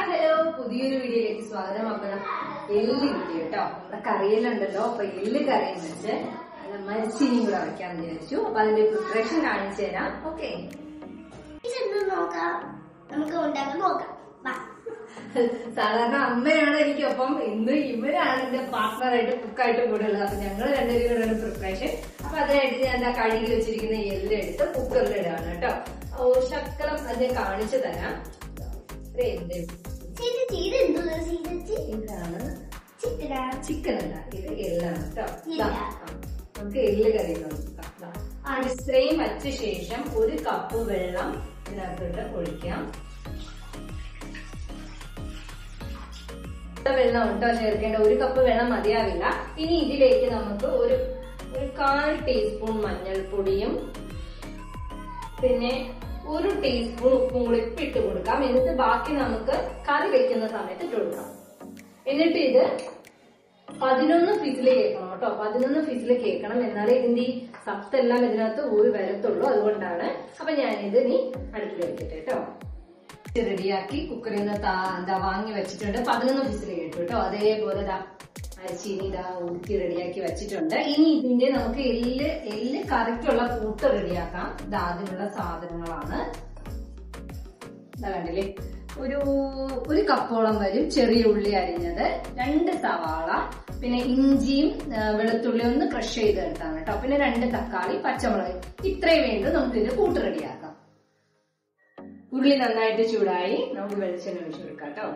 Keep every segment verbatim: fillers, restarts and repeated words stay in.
Hello, പുതിയൊരു വീഡിയോയിലേക്ക് സ്വാഗതം. അപ്പൊ എല്ല് കിട്ടി കേട്ടോ. നമ്മുടെ കറിയിലുണ്ടല്ലോ. അപ്പൊ എല്ല് കറിയും വെച്ച് മരിച്ചിനിയും കൂടെ വയ്ക്കാന്ന് വിചാരിച്ചു. അപ്പൊ അതിന്റെ പ്രിപ്പറേഷൻ കാണിച്ചു തരാം. ഓക്കെ, നോക്കാം, നമുക്ക് ഉണ്ടാക്കാൻ നോക്കാം. സാധാരണ അമ്മയാണ് എനിക്കൊപ്പം, ഇന്ന് ഇവരാണ് എന്റെ പാർട്ട്ണറായിട്ട് കുക്കായിട്ട് കൂടെ ഉള്ളത്. അപ്പൊ ഞങ്ങൾ രണ്ടുപേരും കൂടെയാണ് പ്രിപ്പറേഷൻ. അപ്പൊ അതിനായിട്ട് ഞാൻ എന്താ കഴുകി വെച്ചിരിക്കുന്ന എല്ല് എടുത്ത് കുക്കറിൽ ഇടാണ് കേട്ടോ. ഓ ശക്കലം അത് കാണിച്ചു തരാം. ഇതാണ് ചിക്കൻ അല്ല, ഇത് എല്ലാണ് കേട്ടോ. നമുക്ക് എല്ല് കറി നോക്കാം. ഇത്രയും വച്ച ശേഷം ഒരു കപ്പ് വെള്ളം ഇതിനകത്തോട്ട് ഒഴിക്കാം. വെള്ളം ഉണ്ടോ ചേർക്കേണ്ട, ഒരു കപ്പ് വെള്ളം മതിയാവില്ല. ഇനി ഇതിലേക്ക് നമുക്ക് ഒരു ഒരു കാൽ ടീസ്പൂൺ മഞ്ഞൾപ്പൊടിയും പിന്നെ ഒരു ടീസ്പൂൺ ഉപ്പും കൂടി ഇട്ട് കൊടുക്കാം. എന്നിട്ട് ബാക്കി നമുക്ക് കറി വെക്കുന്ന സമയത്ത് ഇട്ട് കൊടുക്കാം. എന്നിട്ട് ഇത് പതിനൊന്ന് ഫിസില് കേൾക്കണം കേട്ടോ. പതിനൊന്ന് ഫിസില് കേൾക്കണം, എന്നാലേ ഇതിന്റെ ഈ സത്തെല്ലാം ഇതിനകത്ത് ഊരി വരത്തുള്ളൂ. അതുകൊണ്ടാണ്. അപ്പൊ ഞാനിത് ഇനി അടുപ്പിൽ വെക്കട്ടെ കേട്ടോ. റെഡിയാക്കി കുക്കറിൽ നിന്ന് എന്താ വാങ്ങി വെച്ചിട്ടുണ്ട്. പതിനൊന്ന് ഫിസില് കേട്ടു കേട്ടോ. അതേപോലെ ദാ അരിച്ചീനി ഇതാ ഊറ്റി റെഡിയാക്കി വെച്ചിട്ടുണ്ട്. ഇനി ഇതിന്റെ നമുക്ക് എല്ല് എല്ല് കറിക്കുള്ള കൂട്ട് റെഡിയാക്കാം. ഇത് അതിനുള്ള സാധനങ്ങളാണ്. എന്താ കണ്ടില്ലേ, ഒരു ഒരു കപ്പോളം വരും ചെറിയ ഉള്ളി അരിഞ്ഞത്, രണ്ട് സവാള, പിന്നെ ഇഞ്ചിയും വെളുത്തുള്ളി ഒന്ന് ക്രഷ് ചെയ്തെടുത്താണ് കേട്ടോ. പിന്നെ രണ്ട് തക്കാളി, പച്ചമുളക്. ഇത്രയും വേണ്ടി നമുക്ക് ഇത് കൂട്ട് റെഡിയാക്കാം. ഉള്ളി നന്നായിട്ട് ചൂടായി, നമുക്ക് വെളിച്ചെണ്ണ ഒഴിച്ചു കൊടുക്കാം കേട്ടോ.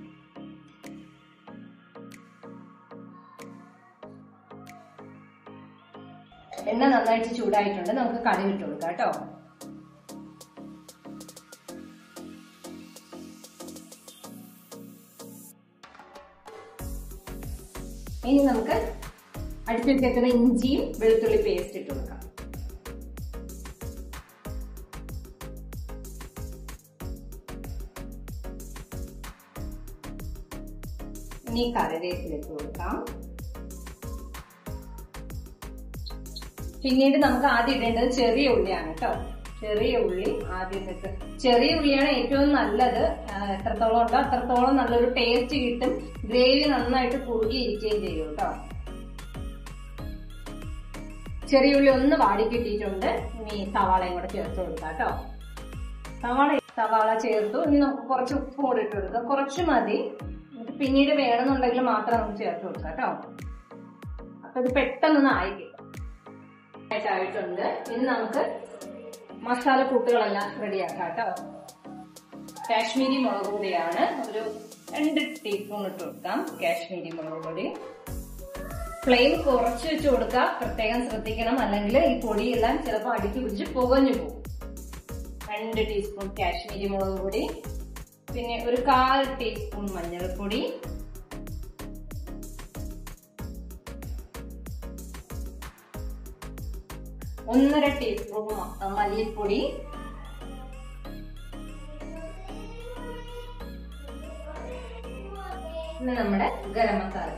എണ്ണ നന്നായിട്ട് ചൂടായിട്ടുണ്ട്, നമുക്ക് കടുക് ഇട്ട് കൊടുക്കാം കേട്ടോ. ഇനി നമുക്ക് അടുപ്പിൽ വെക്കുന്ന ഇഞ്ചിയും വെളുത്തുള്ളി പേസ്റ്റ് ഇട്ട് കൊടുക്കാം. ഇനി കറിവേപ്പില ഇട്ട് കൊടുക്കാം. പിന്നീട് നമുക്ക് ആദ്യം ഇടേണ്ടത് ചെറിയ ഉള്ളിയാണ് കേട്ടോ. ചെറിയ ഉള്ളി ആദ്യം ഇട്ട്, ചെറിയ ഉള്ളിയാണ് ഏറ്റവും നല്ലത്. എത്രത്തോളം ഉണ്ടോ അത്രത്തോളം നല്ലൊരു ടേസ്റ്റ് കിട്ടും. ഗ്രേവി നന്നായിട്ട് കുറുകിയിരിക്കുകയും ചെയ്യും കേട്ടോ. ചെറിയ ഉള്ളി ഒന്ന് വാടി കിട്ടിയിട്ടുണ്ട്. ഇനി സവാളയും കൂടെ ചേർത്ത് കൊടുക്കാം കേട്ടോ. സവാള സവാള ചേർത്തു. ഇനി നമുക്ക് കുറച്ച് ഉപ്പ് കൂടെ ഇട്ട് കൊടുക്കാം. കുറച്ച് മതി, പിന്നീട് വേണമെന്നുണ്ടെങ്കിൽ മാത്രം നമുക്ക് ചേർത്ത് കൊടുക്കാം കേട്ടോ. അപ്പൊ ഇത് പെട്ടെന്നൊന്ന് ആയി കിട്ടും. ആയിട്ടുണ്ട്. ഇനി നമുക്ക് മസാല കൂട്ടുകളെല്ലാം റെഡിയാക്കാം കേട്ടോ. കാശ്മീരി മുളക് പൊടിയാണ്, ഒരു രണ്ട് ടീസ്പൂൺ ഇട്ട് കൊടുക്കാം. കാശ്മീരി മുളക് പൊടി ഫ്ലെയിം കുറച്ച് വെച്ച് കൊടുക്കുക, പ്രത്യേകം ശ്രദ്ധിക്കണം, അല്ലെങ്കിൽ ഈ പൊടിയെല്ലാം ചിലപ്പോൾ അടുക്കി പിടിച്ച് പുകഞ്ഞു പോകും. രണ്ട് ടീസ്പൂൺ കാശ്മീരി മുളക് പൊടി, പിന്നെ ഒരു കാൽ ടീസ്പൂൺ മഞ്ഞൾപ്പൊടി, ഒന്നര ടീസ്പൂൺ മല്ലിപ്പൊടി, പിന്നെ നമ്മുടെ ഗരം മസാല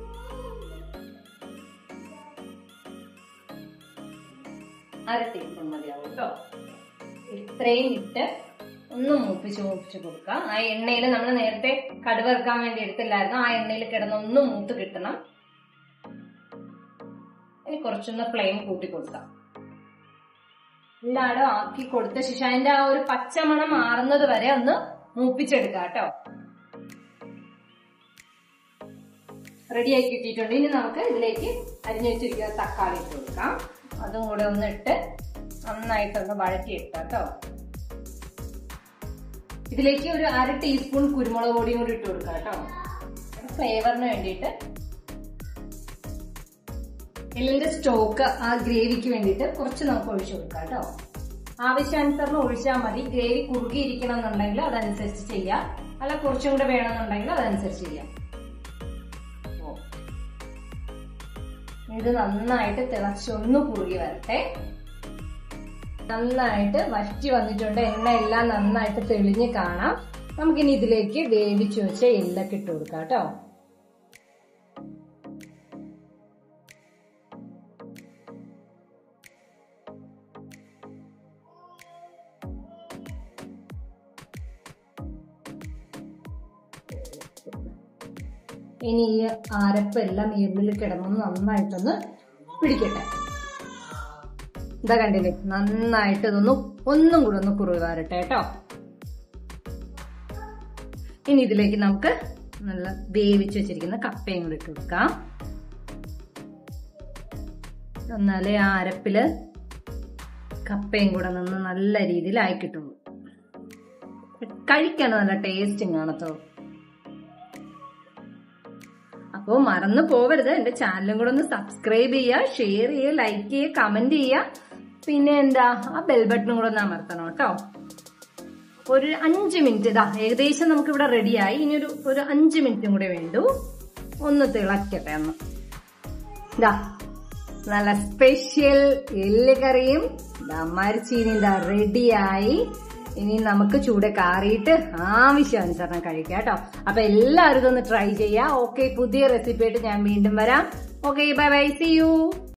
അര ടീസ്പൂൺ മതിയാവും കേട്ടോ. ഇത്രയും ഇട്ട് ഒന്ന് മൂപ്പിച്ച് മൂപ്പിച്ച് കൊടുക്കാം. ആ എണ്ണയിൽ നമ്മൾ നേരത്തെ കടുവറുക്കാൻ വേണ്ടി എടുത്തില്ലായിരുന്നു, ആ എണ്ണയിൽ കിടന്ന് ഒന്ന് മൂത്ത് കിട്ടണം. ഇനി കുറച്ചൊന്ന് ഫ്ലെയിം കൂട്ടി കൊടുക്കാം. എല്ലായിടും ആക്കി കൊടുത്ത ശേഷം അതിന്റെ ആ ഒരു പച്ചമണം മാറുന്നത് വരെ ഒന്ന് മൂപ്പിച്ചെടുക്കാം കേട്ടോ. റെഡിയാക്കി കിട്ടിയിട്ടുണ്ട്. ഇനി നമുക്ക് ഇതിലേക്ക് അരിഞ്ഞു വെച്ചിരിക്കുന്ന തക്കാളി ഇട്ട് കൊടുക്കാം. അതും കൂടെ ഒന്ന് ഇട്ട് നന്നായിട്ടൊന്ന് വഴറ്റിയെടുക്കാം കേട്ടോ. ഇതിലേക്ക് ഒരു അര ടീസ്പൂൺ കുരുമുളക് പൊടിയും കൂടി ഇട്ട് കൊടുക്കാം കേട്ടോ, ഫ്ലേവറിന് വേണ്ടിയിട്ട്. എല്ലിന്റെ സ്റ്റോക്ക് ആ ഗ്രേവിക്ക് വേണ്ടിയിട്ട് കുറച്ച് നമുക്ക് ഒഴിച്ചു കൊടുക്കാം കേട്ടോ. ആവശ്യാനുസരണം ഒഴിച്ചാൽ മതി. ഗ്രേവി കുറുകിയിരിക്കണം എന്നുണ്ടെങ്കിൽ അതനുസരിച്ച് ചെയ്യാം, അല്ല കുറച്ചും കൂടെ വേണമെന്നുണ്ടെങ്കിൽ അതനുസരിച്ച് ചെയ്യാം. ഇത് നന്നായിട്ട് തിളച്ചൊന്ന് കുറുകി വരട്ടെ. നന്നായിട്ട് വറ്റി വന്നിട്ടുണ്ട്. എണ്ണ എല്ലാം നന്നായിട്ട് തെളിഞ്ഞ് കാണാം. നമുക്കിനി ഇതിലേക്ക് വേവിച്ചു വെച്ച എല്ലൊക്കെ ഇട്ട് കൊടുക്കാം കേട്ടോ. ഇനി ഈ അരപ്പെല്ലാം ഈ ഉള്ളിൽ കിടന്നൊന്ന് നന്നായിട്ടൊന്ന് പിടിക്കട്ടെ. ഇതാ കണ്ടില്ലേ, നന്നായിട്ട് ഇതൊന്ന് ഒന്നും കൂടെ ഒന്ന് കുറുകി വരട്ടെ കേട്ടോ. ഇനി ഇതിലേക്ക് നമുക്ക് നല്ല വേവിച്ച് വെച്ചിരിക്കുന്ന കപ്പയും കൂടി ഇട്ട് കൊടുക്കാം. എന്നാലേ ആ അരപ്പില് കപ്പയും കൂടെ നിന്ന് നല്ല രീതിയിൽ ആയി കിട്ടുള്ളൂ. കഴിക്കാൻ നല്ല ടേസ്റ്റും കാണത്തുള്ളൂ. അപ്പോ മറന്നു പോവരുത്, എന്റെ ചാനലും കൂടെ ഒന്ന് സബ്സ്ക്രൈബ് ചെയ്യുക, ഷെയർ ചെയ്യുക, ലൈക്ക് ചെയ്യുക, കമന്റ് ചെയ്യുക. പിന്നെ എന്താ ആ ബെൽ ബട്ടണും കൂടെ ഒന്ന് അമർത്തണം കേട്ടോ. ഒരു അഞ്ച് മിനിറ്റ് ഇതാ ഏകദേശം നമുക്ക് ഇവിടെ റെഡിയായി. ഇനി ഒരു ഒരു അഞ്ച് മിനിറ്റും കൂടെ വേണ്ടു. ഒന്ന് തിളക്കട്ടെ. ഒന്ന് ഇതാ നല്ല സ്പെഷ്യൽ എല്ല് കറിയും മരച്ചീനി ഇതാ റെഡിയായി. ഇനി നമുക്ക് ചൂട് കാറിയിട്ട് ആവശ്യാനുസരണം കഴിക്കാം കേട്ടോ. അപ്പൊ എല്ലാവരും ഇതൊന്ന് ട്രൈ ചെയ്യാം. ഓക്കെ, പുതിയ റെസിപ്പി ആയിട്ട് ഞാൻ വീണ്ടും വരാം. Okay, bye bye, see U.